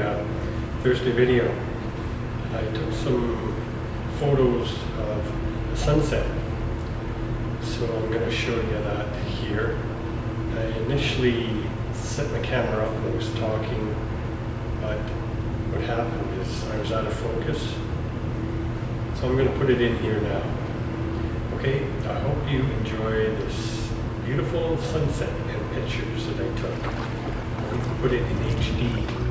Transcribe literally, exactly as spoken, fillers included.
uh, Thursday video. I took some photos of the sunset, so I'm going to show you that here. I initially set my camera up when I was talking, but what happened is I was out of focus, so I'm going to put it in here now. Okay, I hope you enjoy this beautiful sunset and pictures that I took. I'm going to put it in H D.